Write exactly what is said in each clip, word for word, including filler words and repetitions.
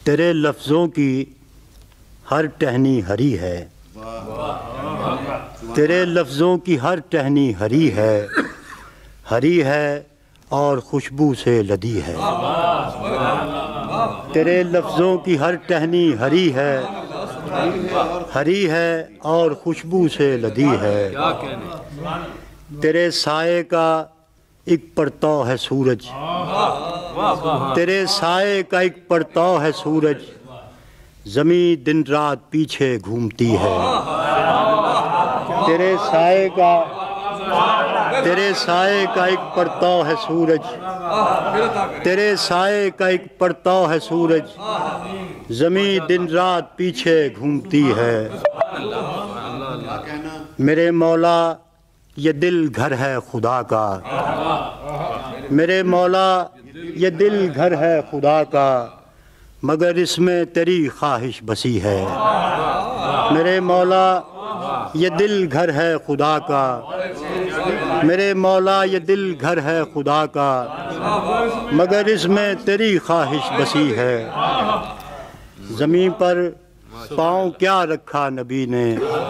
تیرے لفظوں کی ہر ٹہنی ہری ہے، تیرے لفظوں کی ہر ٹہنی ہری ہے، ہری ہے اور خوشبو سے لدی ہے۔ تیرے لفظوں کی ہر ٹہنی ہری ہے، ہری ہے اور خوشبو سے لدی ہے۔ تیرے سائے کا ایک پرتو ہے سورج، تیرے سائے کا ایک پرتو ہے سورج، زمین دن رات پیچھے گھومتی ہے۔ تیرے سائے کا تیرے سائے کا ایک پرتو ہے سورج، تیرے سائے کا ایک پرتو ہے سورج، زمین دن رات پیچھے گھومتی ہے۔ میرے مولا یہ دل گھر ہے خدا کا، میرے مولا یہ دل گھر ہے خدا کا، مگر اس میں تیری خواہش بسی ہے۔ میرے مولا یہ دل گھر ہے خدا کا، میرے مولا یہ دل گھر ہے خدا کا، مگر اس میں تیری خواہش بسی ہے۔ زمین پر پاؤں کیا رکھا نبی نے،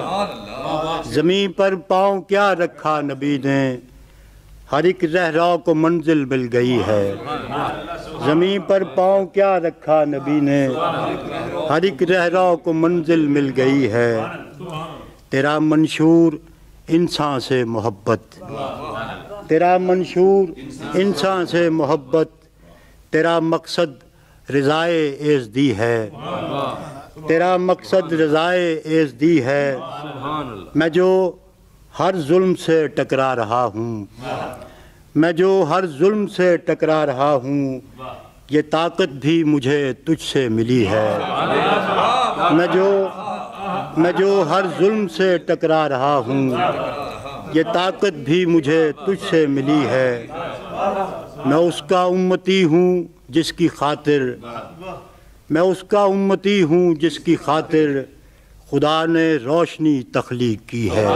زمین پر پاؤں کیا رکھا نبی نے، ہر ایک رہرو کو منزل مل گئی ہے۔ زمین پر پاؤں کیا رکھا نبی نے، ہر ایک رہرو کو منزل مل گئی ہے۔ تیرا منشور انسان سے محبت، تیرا منشور انسان سے محبت، تیرا مقصد رضائے ایزدی ہے، تیرا مقصد رضائے ایزدی ہے۔ میں جو ہر ظلم سے ٹکرا رہا ہوں، میں جو ہر ظلم سے ٹکرا رہا ہوں، یہ طاقت بھی مجھے تجھ سے ملی ہے۔ میں جو میں جو ہر ظلم سے ٹکرا رہا ہوں، یہ طاقت بھی مجھے تجھ سے ملی ہے۔ میں اس کا امتی ہوں جس کی خاطر میں اس کا امتی ہوں جس کی خاطر خدا نے روشنی تخلیق کی ہے۔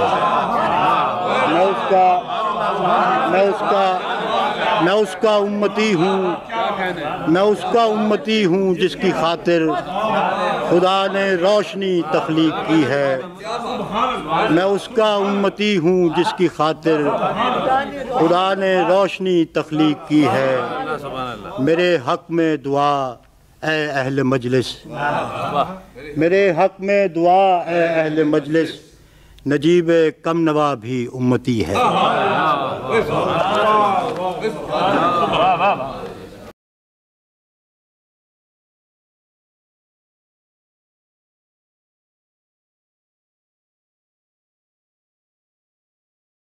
میں اس کا میں اس کا میں اس کا امتی ہوں میں اس کا امتی ہوں جس کی خاطر خدا نے روشنی تخلیق کی ہے۔ میں اس کا امتی ہوں جس کی خاطر خدا نے روشنی تخلیق کی ہے۔ میرے حق میں دعا اے اہل مجلس، میرے حق میں دعا اے اہل مجلس، نجیب کم نوا بھی امتی ہے۔